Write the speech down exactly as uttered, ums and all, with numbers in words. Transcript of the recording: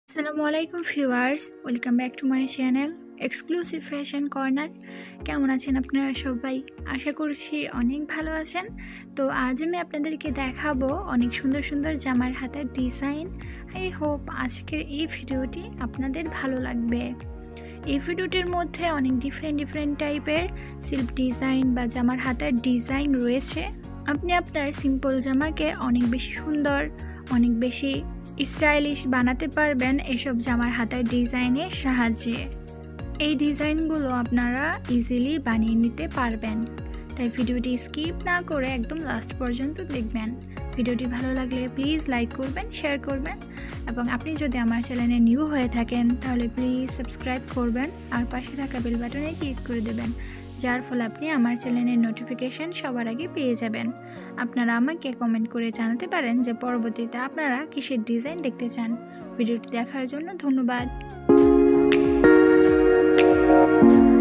আসসালামু আলাইকুম viewers, welcome back to my channel exclusive fashion corner. কেমন আছেন আপনারা সবাই? আশা করছি অনেক ভালো আছেন। তো আজ আমি আপনাদেরকে দেখাবো অনেক সুন্দর সুন্দর জামার হাতার ডিজাইন। আই হোপ আজকের এই ভিডিওটি আপনাদের ভালো লাগবে। এই ভিডিওটির মধ্যে অনেক ডিফারেন্ট ডিফারেন্ট টাইপের সিল্ক ডিজাইন বা জামার হাতার ডিজাইন রয়েছে। আপনি আপনার সিম্পল জামাকে অনেক বেশি সুন্দর, অনেক বেশি স্টাইলিশ বানাতে পারবেন এসব জামার হাতার ডিজাইনের সাহায্যে। এই ডিজাইনগুলো আপনারা ইজিলি বানিয়ে নিতে পারবেন, তাই ভিডিওটি স্কিপ না করে একদম লাস্ট পর্যন্ত দেখবেন। ভিডিওটি ভালো লাগলে প্লিজ লাইক করবেন, শেয়ার করবেন, এবং আপনি যদি আমার চ্যানেলে নিউ হয়ে থাকেন তাহলে প্লিজ সাবস্ক্রাইব করবেন আর পাশে থাকা বেল বাটনে ক্লিক করে দেবেন, যার ফলে আপনি আমার চ্যানেলের নোটিফিকেশন সবার আগে পেয়ে যাবেন। আপনারা আমাকে কমেন্ট করে জানাতে পারেন যে পরবর্তীতে আপনারা কিসের ডিজাইন দেখতে চান। ভিডিওটি দেখার জন্য ধন্যবাদ।